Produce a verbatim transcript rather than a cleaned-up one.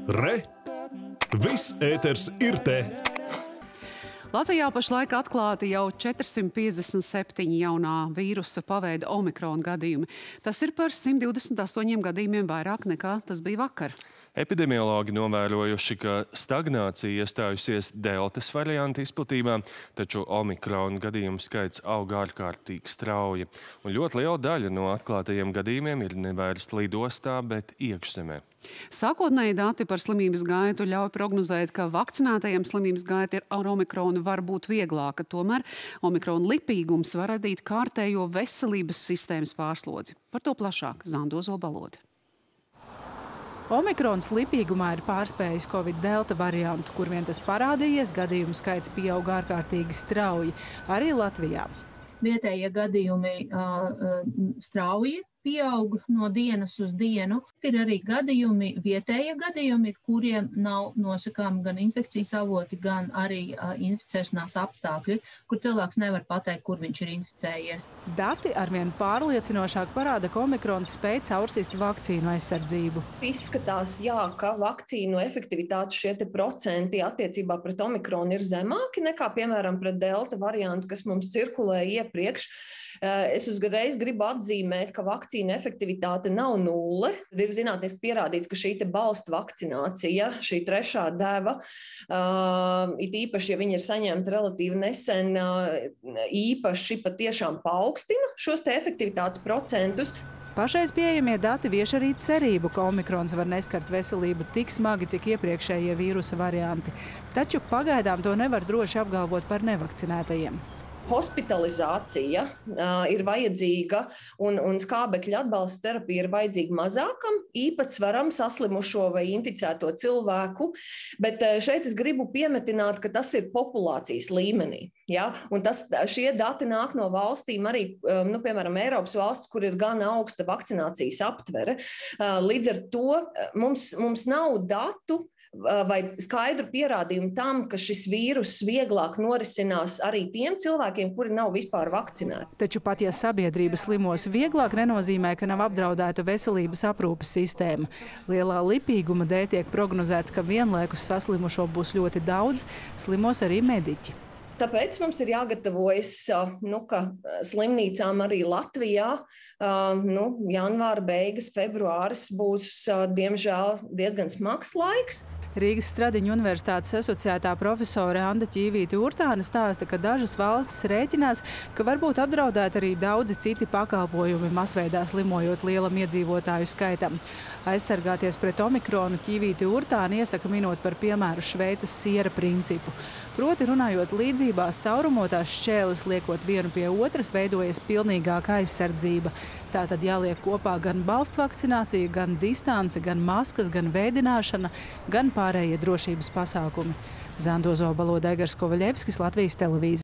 Re! Viss ēters ir te! Latvijā pašlaik atklāti jau četrsimt piecdesmit septiņi jaunā vīrusa paveida Omikron gadījumi. Tas ir par simt divdesmit astoņiem gadījumiem vairāk nekā tas bija vakar. Epidemiologi novērojuši, ka stagnācija iestājusies deltas varianta izplatībā, taču Omikron gadījumu skaits aug ārkārtīgi strauji. Un ļoti liela daļa no atklātajiem gadījumiem ir nevairs lidostā, bet iekšzemē. Sākotnēji dati par slimības gaitu ļauj prognozēt, ka vakcinētajiem slimības gaita ar Omikronu var būt vieglāka. Tomēr Omikrona lipīgums var radīt kārtējo veselības sistēmas pārslodzi. Par to plašāk Zanda Ozolbalode. Omikrons lipīgumā ir pārspējis Covid delta variantu, kur vien tas parādījies, gadījumu skaits pieaug ārkārtīgi strauji, arī Latvijā. Vietējie gadījumi uh, strauji pieaug no dienas uz dienu. Ir arī gadījumi, vietējie gadījumi, kuriem nav nosakām gan infekcijas avoti, gan arī uh, inficēšanās apstākļi, kur cilvēks nevar pateikt, kur viņš ir inficējies. Dati arvien pārliecinošāk parāda, ka Omikrons spēj caursist vakcīnu aizsardzību. Izskatās, jā, ka vakcīnu efektivitātes šie te procenti attiecībā pret Omikronu ir zemāki nekā, piemēram, pret delta variantu, kas mums cirkulēja iepriekš. Es uzreiz gribu atzīmēt, ka vakcīna efektivitāte nav nulle. Ir zinātniski pierādīts, ka šī te balsta vakcinācija, šī trešā deva, uh, it īpaši, ja viņi ir saņemti relatīvi nesen, uh, īpaši patiešām paaugstina šos te efektivitātes procentus. Pašreiz pieejamie dati vieš arī cerību, ka Omikrons var neskart veselību tik smagi, cik iepriekšējie vīrusa varianti. Taču pagaidām to nevar droši apgalvot par nevakcinētajiem. Hospitalizācija uh, ir vajadzīga un, un skābekļa atbalsta terapija ir vajadzīga mazākam īpatsvaram saslimušo vai inficēto cilvēku, bet uh, šeit es gribu piemetināt, ka tas ir populācijas līmenī. Ja? Un tas, šie dati nāk no valstīm arī, um, nu, piemēram, Eiropas valsts, kur ir gan augsta vakcinācijas aptvere. Uh, līdz ar to mums, mums nav datu vai skaidru pierādījumu tam, ka šis vīrus vieglāk norisinās arī tiem cilvēkiem, kuri nav vispār vakcinēti. Taču pat ja sabiedrība slimos vieglāk, nenozīmē, ka nav apdraudēta veselības aprūpes sistēma. Lielā lipīguma dēļ tiek prognozēts, ka vienlaikus saslimušo būs ļoti daudz, slimos arī mediķi. Tāpēc mums ir jāgatavojas, nu, ka slimnīcām arī Latvijā, nu, janvāra beigas, februāris būs, diemžēl, diezgan smags laiks. Rīgas Stradiņu universitātes asociētā profesore Anda Ķīvīte-Urtāne stāsta, ka dažas valstis rēķinās, ka varbūt apdraudēt arī daudzi citi pakalpojumi masveidā slimojot lielam iedzīvotāju skaitam. Aizsargāties pret Omikronu Ķīvīte-Urtāne iesaka minot par piemēru Šveices siera principu. Proti runājot līdzībās, caurumotās šķēles liekot vienu pie otras, veidojas pilnīgāka aizsardzība. Tātad jāliek kopā gan balstu vakcinācija, gan distance, gan maskas, gan veidināšana, gan pārējie drošības pasākumi. Zanda Ozolbalode, Aigars Kovaļevskis, Latvijas televīzija.